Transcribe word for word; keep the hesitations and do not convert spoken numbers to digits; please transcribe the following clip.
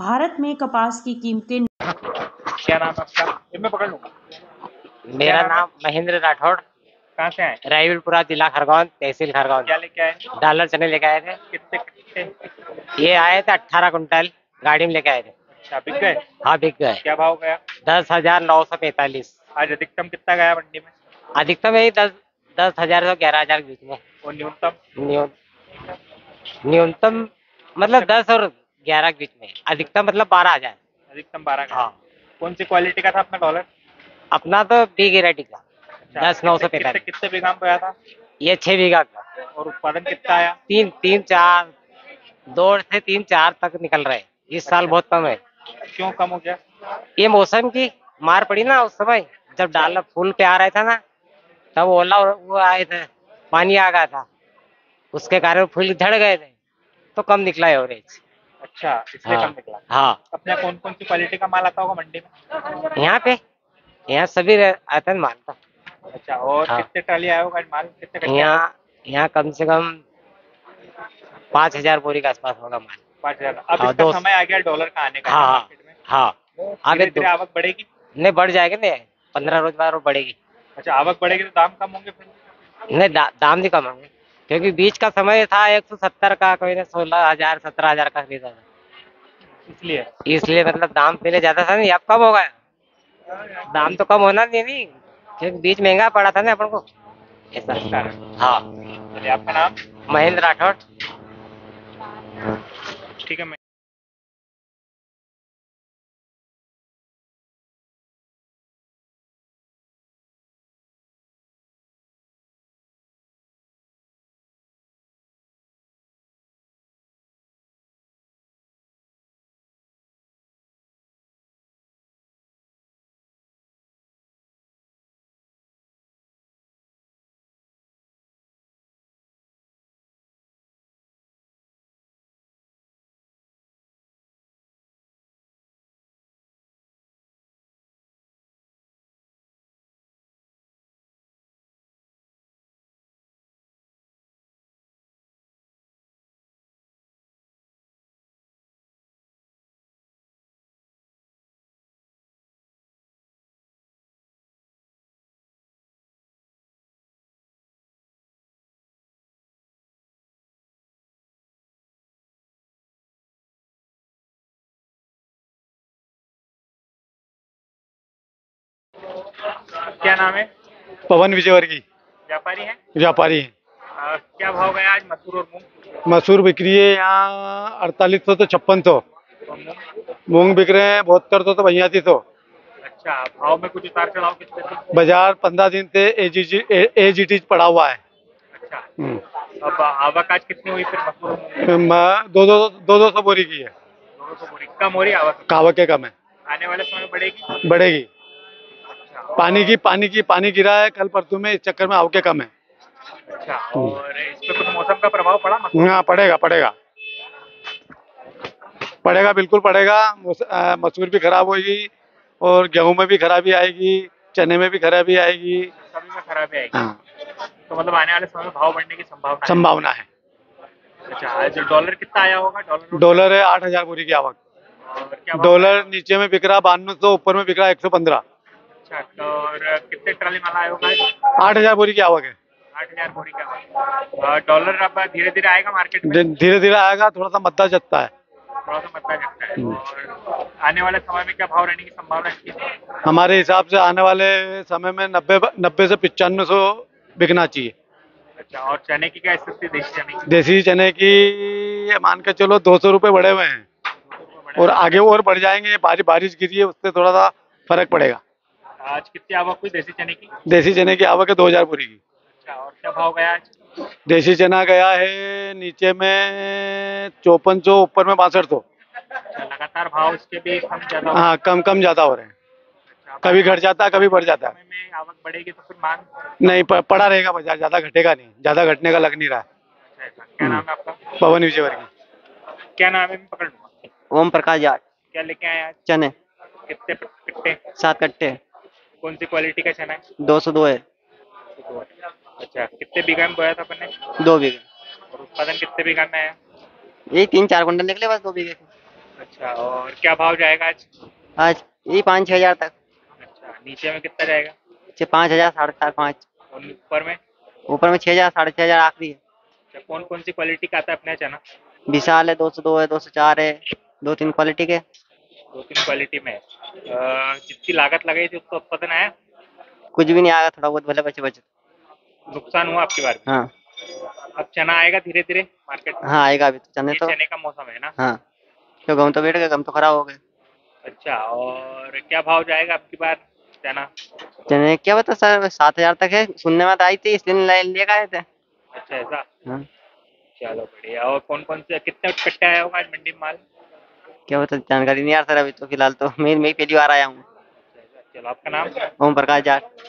भारत में कपास की कीमतें। क्या नाम है आपका? ये मैं पकड़ लूंगा। मेरा नाम महेंद्र राठौड़। कहाँ से आए? रायपुरा जिला खरगोन, तहसील खरगोन। क्या लेके आए? डॉलर चने लेके आए थे। कितने कितने? ये आए थे अट्ठारह कुंटल, गाड़ी में लेके आए थे। अच्छा, बिक गए? हाँ, बिक गए। क्या भाव गया? दस हजार नौ सौ पैंतालीस। आज अधिकतम कितना गया मंडी में? अधिकतम यही दस दस हजार से ग्यारह हजार के बीच में। और न्यूनतम? न्यून न्यूनतम मतलब दस और ग्यारह के बीच में। अधिकतम मतलब बारह हजार। अधिकतम बारह का। हाँ। कौन सी क्वालिटी का था अपना डॉलर? अपना तो बी गिरेटी का। अच्छा, दस नौ सौ कितने पैंतालीस। कितने बीघा में बोया था? ये छह बीघा का। और उत्पादन कितना आया? तीन तीन चार दो से तीन चार तक निकल रहे। इस साल बहुत कम है। क्यों कम हो गया? ये मौसम की मार पड़ी ना उस समय, जब डाल फूल पे आ रहा था ना, तब ओला और वो आए थे, पानी आ गया था, उसके कारण फूल झड़ गए थे, तो कम निकला एवरेज। अच्छा, इसलिए हाँ, कम निकला। हाँ। अपने कौन कौन सी क्वालिटी का माल आता होगा मंडी में? यहाँ पे यहाँ सभी आता है माल का। अच्छा, और हाँ। कितने ट्राली आया होगा माल? कितने कट्टे? यहाँ यहाँ कम से कम पाँच हजार बोरी के आसपास होगा माल। पाँच हजार। अब हाँ, इसका दो- समय आ गया डॉलर का आने का हाँ, मार्केट में। हाँ। आगे धीरे धीरे आवक बढ़ेगी? नहीं, बढ़ जाएगी ना, पंद्रह रोज बाद और बढ़ेगी। अच्छा, आवक बढ़ेगी तो दाम कम होंगे फिर? नहीं, दा, दाम नहीं कम होंगे, क्योंकि बीच का समय था एक सौ सत्तर का, कोई ने सोलह हजार सत्रह हजार का खरीदा था, इसलिए इसलिए मतलब दाम पहले ज्यादा था नहीं, अब कम हो गया। दाम तो कम होना नहीं, नहीं क्योंकि बीच महंगा पड़ा था ना अपन को, ऐसा। हाँ। चलिए, आपका नाम? महेंद्र राठौड़। ठीक है। मैं क्या नाम है? पवन विजयवर्गीय। व्यापारी हैं? व्यापारी हैं। आ, क्या भाव गया आज मसूर और मूंग? मसूर बिक रही है यहाँ अड़तालीस सौ तो छप्पन सौ। और मूंग? मूंग बिक रहे हैं बहत्तर सौ तो बयासी सौ। अच्छा, भाव में कुछ उतार चढ़ाव कितने थे? बाजार पंद्रह दिन से एजीटी पड़ा हुआ है। अच्छा, हम्म। अब आवक आज कितनी हुई फिर मसूर और मूंग? म- दो दो दो दो सौ बोरी की है। दो सौ बोरी कम हो रही है आवक? कावक के कम है। आने वाले समय में बढ़ेगी? बढ़ेगी। अच्छा, पानी की पानी की पानी गिरा है कल परसों में, इस चक्कर में आवक के कम है। अच्छा, और इस पे कुछ मौसम का प्रभाव पड़ा मसूर? हाँ, पड़ेगा पड़ेगा पड़ेगा बिल्कुल पड़ेगा। मस- अ, मसूर भी खराब होगी और गेहूं में भी खराबी आएगी, चने में भी खराबी आएगी। सभी में खराबी आएगी। हाँ, तो मतलब आने वाले समय में भाव बढ़ने की संभावना है? संभावना है। अच्छा, आज डॉलर कितना आया होगा? डॉलर डॉलर है आठ हजार बोरी की आवक। और क्या भाव डॉलर आया? नीचे में बिक रहा बानवे सौ, ऊपर में बिक रहा एक सौ पंद्रह। अच्छा, तो और कितने ट्राली माल आया होगा? आठ हजार बोरी की आवक है। आठ हजार बोरी का। और डॉलर अब धीरे धीरे आएगा मार्केट में? धीरे धीरे आएगा, थोड़ा सा मद्दा जतता है। थोड़ा सा मत्ता जगता है। और आने वाले समय में क्या भाव रहने की संभावना है? हमारे हिसाब से आने वाले समय में नब्बे नब्बे से पचानवे सौ बिकना चाहिए। अच्छा, और चने की क्या स्थिति देशी चने की? देसी चने की ये मान के चलो दो सौ रुपये बढ़े हुए हैं और आगे और बढ़ जाएंगे। बारिश बारिश गिरी है, उससे थोड़ा सा फर्क पड़ेगा। आज कितनी आवक हुई देसी चने की? देसी चने की आवक है दो हजार बोरी की। अच्छा, और क्या भाव गया आज? देसी चना गया है नीचे में चौपन सौ, ऊपर में बासठ सौ। अच्छा, लगातार भाव इसके भी कम ज्यादा? हाँ, कम कम ज्यादा हो रहे हैं। अच्छा, कभी घट जाता है, कभी बढ़ जाता है। समय में आवक बढ़ेगी तो फिर मांग? नहीं, प- पड़ा रहेगा बाजार, ज्यादा घटेगा नहीं, ज्यादा घटने का लग नहीं रहा है। अच्छा, ऐसा। क्या नाम है आपका? पवन विजयवर्गीय। क्या नाम है? मैं पकड़ लूंगा। ओम प्रकाश जाट। क्या लेके आए आज? चने कितने कट्टे? सात कट्टे। कौन सी क्वालिटी का चना है? दो सौ दो है। अच्छा, कितने बीघा में बोया था अपन ने? दो बीघे। और उत्पादन कितने बीघा में आया? यही तीन चार कुंटल निकले बस दो बीघे के। अच्छा, और क्या भाव जाएगा आज? आज यही पाँच छः हजार तक। अच्छा, नीचे में कितना जाएगा? छः पाँच हजार साढ़े चार पाँच। और ऊपर में? ऊपर में छः हजार साढ़े छः हजार आखिरी है। अच्छा, कौन कौन सी क्वालिटी का आता है अपने यहाँ चना? विशाल है, दो सौ दो है, दो सौ चार है, दो तीन क्वालिटी के। दो तीन क्वालिटी में है। अ, जितनी लागत लगाई थी उसका उत्पादन आया? कुछ भी नहीं आएगा, थोड़ा बहुत भले बचे बचे। नुकसान हुआ आपकी बार में? हाँ अब चना आएगा धीरे धीरे मार्केट में? हाँ आएगा, अभी तो चने ये तो। चने का मौसम है ना? हाँ, तो गम तो बैठ गए, गम तो खराब हो गए। अच्छा, और क्या भाव जाएगा आपकी बार चना? चने क्या बता सर, सात हजार तक है, सुनने में तो आई थी इसलिए ले- लेकर आए थे। अच्छा, ऐसा? हाँ, चलो बढ़िया। और कौन कौन से कितने कट्टे आया होगा आज मंडी में माल? क्या बता, जानकारी नहीं यार सर, अभी तो फिलहाल तो मैं मैं पहली बार आया हूँ। चलो, आपका नाम? ओम प्रकाश जाट।